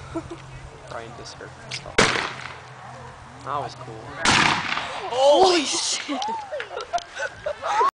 Trying to surf and stuff. That was cool. Holy shit!